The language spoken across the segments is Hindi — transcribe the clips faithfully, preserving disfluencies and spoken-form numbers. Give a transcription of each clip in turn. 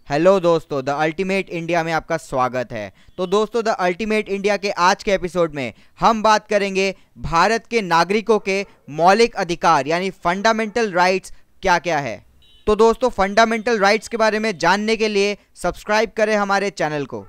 हेलो दोस्तों, द अल्टीमेट इंडिया में आपका स्वागत है। तो दोस्तों, द अल्टीमेट इंडिया के आज के एपिसोड में हम बात करेंगे भारत के नागरिकों के मौलिक अधिकार यानी फंडामेंटल राइट्स क्या क्या है। तो दोस्तों, फंडामेंटल राइट्स के बारे में जानने के लिए सब्सक्राइब करें हमारे चैनल को।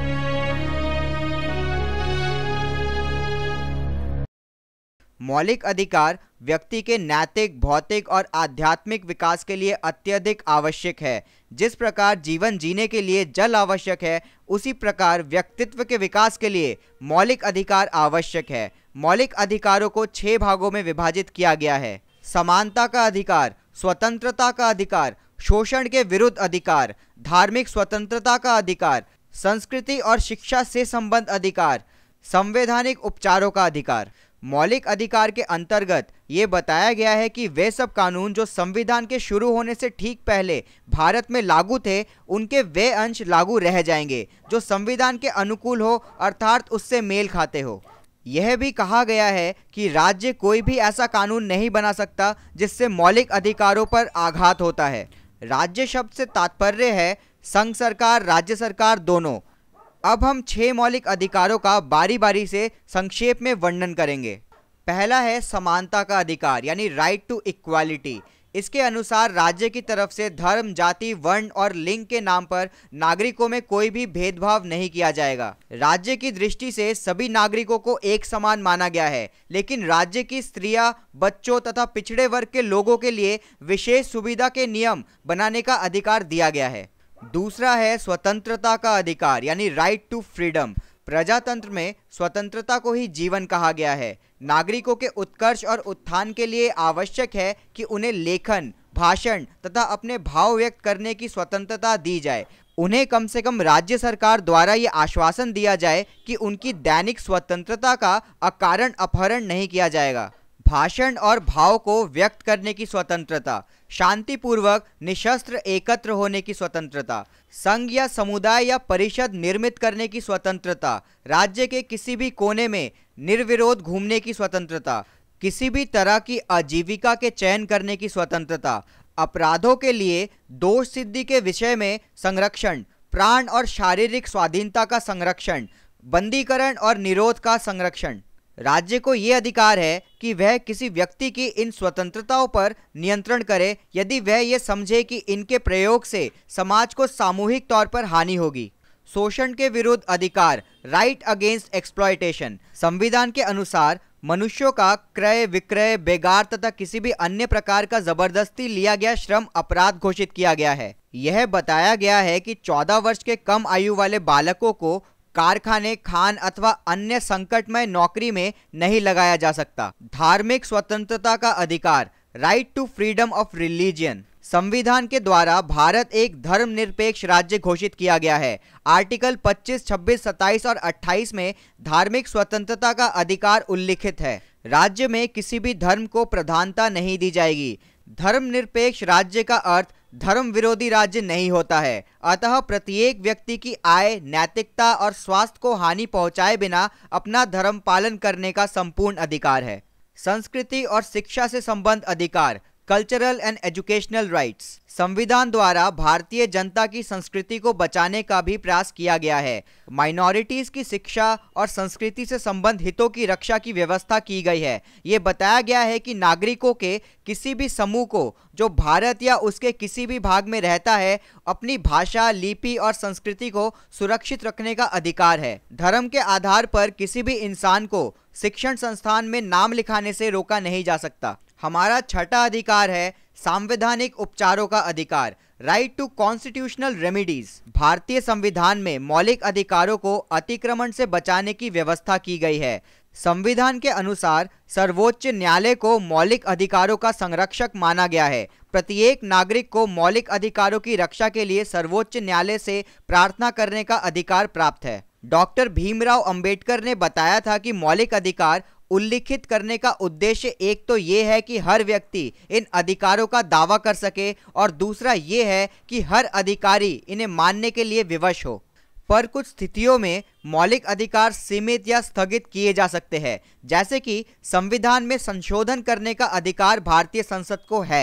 मौलिक अधिकार व्यक्ति के नैतिक, भौतिक और आध्यात्मिक विकास के लिए अत्यधिक आवश्यक है। जिस प्रकार जीवन जीने के लिए जल आवश्यक है, उसी प्रकार व्यक्तित्व के विकास के लिए मौलिक अधिकार आवश्यक है। मौलिक अधिकारों को छह भागों में विभाजित किया गया है: समानता का अधिकार, स्वतंत्रता का अधिकार, शोषण के विरुद्ध अधिकार, धार्मिक स्वतंत्रता का अधिकार, संस्कृति और शिक्षा से संबद्ध अधिकार, संवैधानिक उपचारों का अधिकार। मौलिक अधिकार के अंतर्गत ये बताया गया है कि वे सब कानून जो संविधान के शुरू होने से ठीक पहले भारत में लागू थे, उनके वे अंश लागू रह जाएंगे जो संविधान के अनुकूल हो, अर्थात उससे मेल खाते हो। यह भी कहा गया है कि राज्य कोई भी ऐसा कानून नहीं बना सकता जिससे मौलिक अधिकारों पर आघात होता है। राज्य शब्द से तात्पर्य है संघ सरकार, राज्य सरकार दोनों। अब हम छह मौलिक अधिकारों का बारी बारी से संक्षेप में वर्णन करेंगे। पहला है समानता का अधिकार यानी राइट टू इक्वालिटी। इसके अनुसार राज्य की तरफ से धर्म, जाति, वर्ण और लिंग के नाम पर नागरिकों में कोई भी भेदभाव नहीं किया जाएगा। राज्य की दृष्टि से सभी नागरिकों को एक समान माना गया है, लेकिन राज्य की स्त्रियां, बच्चों तथा पिछड़े वर्ग के लोगों के लिए विशेष सुविधा के नियम बनाने का अधिकार दिया गया है। दूसरा है स्वतंत्रता का अधिकार यानी राइट टू फ्रीडम। प्रजातंत्र में स्वतंत्रता को ही जीवन कहा गया है। नागरिकों के उत्कर्ष और उत्थान के लिए आवश्यक है कि उन्हें लेखन, भाषण तथा अपने भाव व्यक्त करने की स्वतंत्रता दी जाए। उन्हें कम से कम राज्य सरकार द्वारा ये आश्वासन दिया जाए कि उनकी दैनिक स्वतंत्रता का अकारण अपहरण नहीं किया जाएगा। भाषण और भाव को व्यक्त करने की स्वतंत्रता, शांतिपूर्वक निशस्त्र एकत्र होने की स्वतंत्रता, संघ या समुदाय या परिषद निर्मित करने की स्वतंत्रता, राज्य के किसी भी कोने में निर्विरोध घूमने की स्वतंत्रता, किसी भी तरह की आजीविका के चयन करने की स्वतंत्रता, अपराधों के लिए दोष सिद्धि के विषय में संरक्षण, प्राण और शारीरिक स्वाधीनता का संरक्षण, बंदीकरण और निरोध का संरक्षण। राज्य को ये अधिकार है कि वह किसी व्यक्ति की इन स्वतंत्रताओं पर नियंत्रण करे यदि वह ये समझे कि इनके प्रयोग से समाज को सामूहिक तौर पर हानि होगी। शोषण के विरुद्ध अधिकार, राइट अगेंस्ट एक्सप्लॉयटेशन। संविधान के अनुसार मनुष्यों का क्रय विक्रय, बेगार तथा किसी भी अन्य प्रकार का जबरदस्ती लिया गया श्रम अपराध घोषित किया गया है। यह बताया गया है कि चौदह वर्ष के कम आयु वाले बालकों को कारखाने, खान अथवा अन्य संकटमय नौकरी में नहीं लगाया जा सकता। धार्मिक स्वतंत्रता का अधिकार, right to freedom of religion. संविधान के द्वारा भारत एक धर्मनिरपेक्ष राज्य घोषित किया गया है। आर्टिकल पच्चीस, छब्बीस, सत्ताईस और अट्ठाईस में धार्मिक स्वतंत्रता का अधिकार उल्लिखित है। राज्य में किसी भी धर्म को प्रधानता नहीं दी जाएगी। धर्मनिरपेक्ष राज्य का अर्थ धर्म विरोधी राज्य नहीं होता है। अतः प्रत्येक व्यक्ति की आय, नैतिकता और स्वास्थ्य को हानि पहुंचाए बिना अपना धर्म पालन करने का संपूर्ण अधिकार है। संस्कृति और शिक्षा से संबद्ध अधिकार, कल्चरल एंड एजुकेशनल राइट्स। संविधान द्वारा भारतीय जनता की संस्कृति को बचाने का भी प्रयास किया गया है। माइनॉरिटीज की शिक्षा और संस्कृति से संबंध हितों की रक्षा की व्यवस्था की गई है। ये बताया गया है कि नागरिकों के किसी भी समूह को जो भारत या उसके किसी भी भाग में रहता है, अपनी भाषा, लिपि और संस्कृति को सुरक्षित रखने का अधिकार है। धर्म के आधार पर किसी भी इंसान को शिक्षण संस्थान में नाम लिखाने से रोका नहीं जा सकता। हमारा छठा अधिकार है संवैधानिक उपचारों का अधिकार, राइट टू कॉन्स्टिट्यूशनल रेमेडीज। भारतीय संविधान में मौलिक अधिकारों को अतिक्रमण से बचाने की व्यवस्था की गई है। संविधान के अनुसार सर्वोच्च न्यायालय को मौलिक अधिकारों का संरक्षक माना गया है। प्रत्येक नागरिक को मौलिक अधिकारों की रक्षा के लिए सर्वोच्च न्यायालय से प्रार्थना करने का अधिकार प्राप्त है। डॉक्टर भीमराव अंबेडकर ने बताया था कि मौलिक अधिकार उल्लिखित करने का उद्देश्य एक तो ये है कि हर व्यक्ति इन अधिकारों का दावा कर सके और दूसरा ये है कि हर अधिकारी इन्हें मानने के लिए विवश हो। पर कुछ स्थितियों में मौलिक अधिकार सीमित या स्थगित किए जा सकते हैं, जैसे कि संविधान में संशोधन करने का अधिकार भारतीय संसद को है।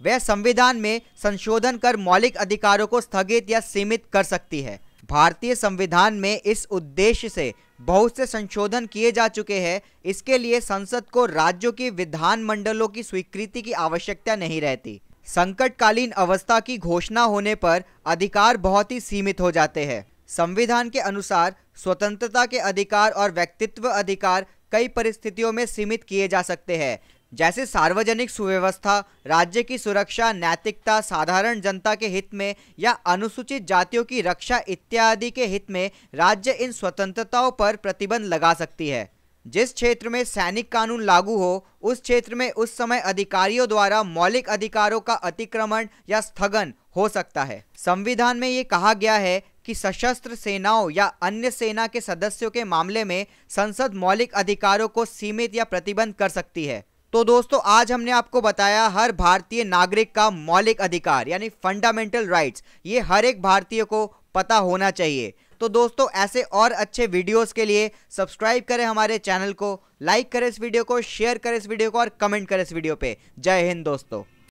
वह संविधान में संशोधन कर मौलिक अधिकारों को स्थगित या सीमित कर सकती है। भारतीय संविधान में इस उद्देश्य से बहुत से संशोधन किए जा चुके हैं। इसके लिए संसद को राज्यों की विधान मंडलों की स्वीकृति की आवश्यकता नहीं रहती। संकटकालीन अवस्था की घोषणा होने पर अधिकार बहुत ही सीमित हो जाते हैं। संविधान के अनुसार स्वतंत्रता के अधिकार और व्यक्तित्व अधिकार कई परिस्थितियों में सीमित किए जा सकते हैं, जैसे सार्वजनिक सुव्यवस्था, राज्य की सुरक्षा, नैतिकता, साधारण जनता के हित में या अनुसूचित जातियों की रक्षा इत्यादि के हित में राज्य इन स्वतंत्रताओं पर प्रतिबंध लगा सकती है। जिस क्षेत्र में सैनिक कानून लागू हो, उस क्षेत्र में उस समय अधिकारियों द्वारा मौलिक अधिकारों का अतिक्रमण या स्थगन हो सकता है। संविधान में ये कहा गया है कि सशस्त्र सेनाओं या अन्य सेना के सदस्यों के मामले में संसद मौलिक अधिकारों को सीमित या प्रतिबंध कर सकती है। तो दोस्तों, आज हमने आपको बताया हर भारतीय नागरिक का मौलिक अधिकार यानी फंडामेंटल राइट्स, ये हर एक भारतीय को पता होना चाहिए। तो दोस्तों, ऐसे और अच्छे वीडियोस के लिए सब्सक्राइब करें हमारे चैनल को, लाइक करें इस वीडियो को, शेयर करें इस वीडियो को और कमेंट करें इस वीडियो पे। जय हिंद दोस्तों।